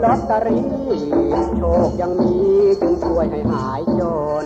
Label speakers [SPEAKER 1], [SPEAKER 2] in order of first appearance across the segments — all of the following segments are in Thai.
[SPEAKER 1] อตเตอรี่โชคยังมีจึงช่วยให้หายจน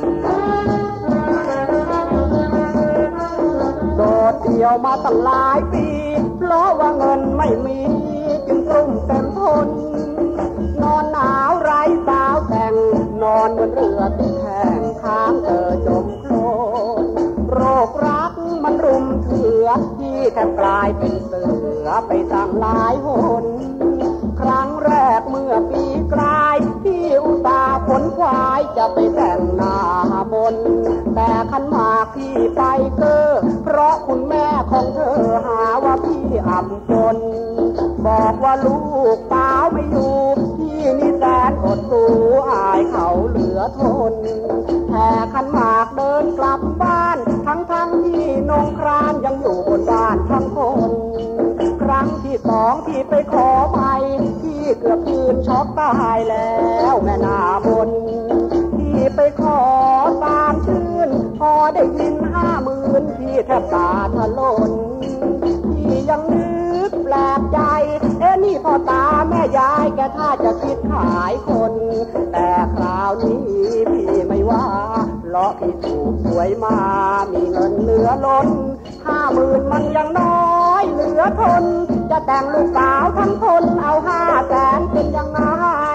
[SPEAKER 1] โดดเดี่ยวมาตั้งหลายปีเพราะว่าเงินไม่มีจึงกลุ้มเต็มทนนอนหนาวไร้สาวแต่งนอนบนเรือติดแห้งค้างจมโคลนโรครักมันรุมเถือที่แทบกลายเป็นเสือไปตั้งหลายหนครั้งแรกเมื่อปีกลายที่อุตส่าห์ขนควายจะไปแต่งหน้าบนแต่ขันหมากพี่ไปเก้อเพราะคุณแม่ของเธอหาว่าพี่อับจนบอกว่าลูกสาวไม่อยู่พี่นี่แสนอดสูอายเขาเหลือทนแห่ขันหมากเดินกลับบ้านทั้งที่นงครานยังอยู่บนบ้านทั้งคนครั้งที่สองที่ไปขอไปที่เกือบยืนช็อกตายแล้วแม่นาบนที่ไปขอตามชื่นพอได้ยิน50,000ที่แทบตาถลนที่ยังนึกแปลกใจนี่พ่อตาแม่ยายแกถ้าจะคิดขายคนแต่คราวนี้พี่ไม่ว่าเลาะพี่ถูกสวยมามีเงินเหลือล้น50,000มันยังน้อยเหลือทนจะแต่งลูกสาวทั้งคนเอา500,000เป็นยังไง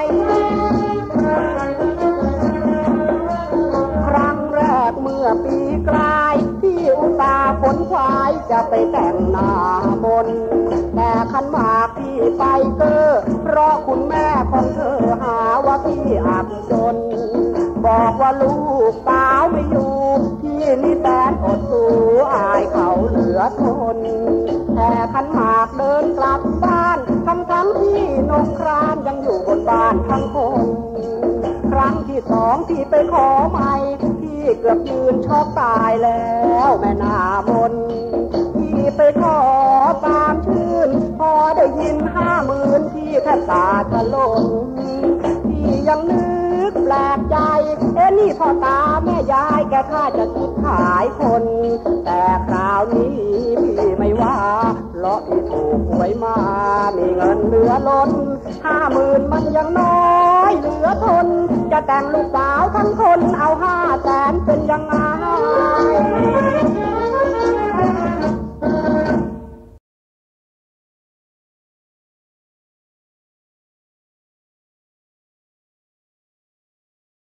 [SPEAKER 1] ครั้งแรกเมื่อปีกลายที่อุตส่าห์ขนควายจะไปแต่งหน้าบนแต่ขันหมากพี่ไปเก้อเพราะคุณแม่ของเธอหาว่าพี่อับจนบอกว่าลูกสาวไม่อยู่พี่นี่แสนอดสูอายเขาเหลือทนแต่ขันหมากเดินกลับบ้านทั้งที่นงครานยังอยู่บนบ้านทั้งคนครั้งที่สองที่ไปขอใหม่พี่เกือบยืนช็อกตายแล้วแม่นาบนที่ไปขอตามชื่นพอได้ยิน50,000ที่แทบตาถลนที่ยังนึกแปลกใจนี่พ่อตาแม่ยายแกถ้าจะคิดขายคนแต่คราวนี้พี่ไม่ว่าเลาะที่ถูกหวยมามีเงินเหลือล้น50,000มันยังน้อยเหลือทนจะแต่งลูกสาวทั้งคนเอา500,000เป็นยังไง